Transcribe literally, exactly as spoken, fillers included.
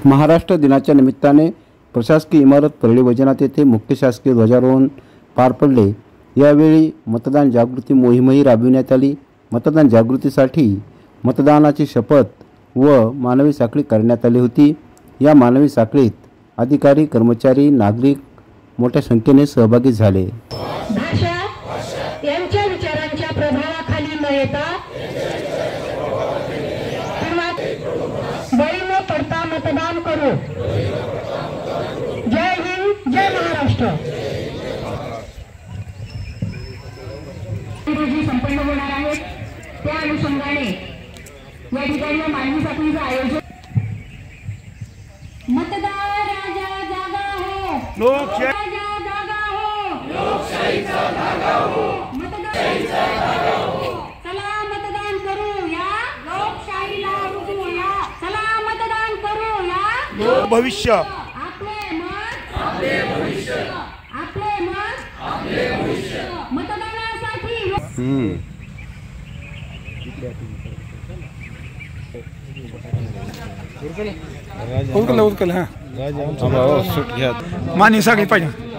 महाराष्ट्र दिनाच्या निमित्ताने प्रशासकीय इमारत परळी वैजनाथ येथे मुख्य शासकीय ध्वजारोहण पार पडले। यावेळी मतदान जागृती मोहीमही राबविण्यात आली। मतदान जागृतीसाठी मतदानाची शपथ व मानवी साखळी करण्यात आली होती। या मानवी साखळीत अधिकारी, कर्मचारी, नागरिक मोठ्या संख्येने सहभागी झाले। भाषा यांच्या विचारांच्या प्रभावाखाली न येता बळी न पडता मतदान करू। जय हिंद, जय महाराष्ट्र। रोजी संपन्न होणार आहे, त्या अनुषंगाने या ठिकाणी मानवी साखळीचं आयोजन। मतदार राजा जागा हो, लोकशाही जागा हो, लोकशाहीचा धागा हो, मतदाराचा धागा हो। चला मतदान करूया, लोकशाहीला रुजवूया। चला मतदान करूया, भविष्य आपले मत आपले भविष्य, आपले मत आपले भविष्य। मतदानासाठी उरकल उरकल हा मानी साखळी पाहिजे।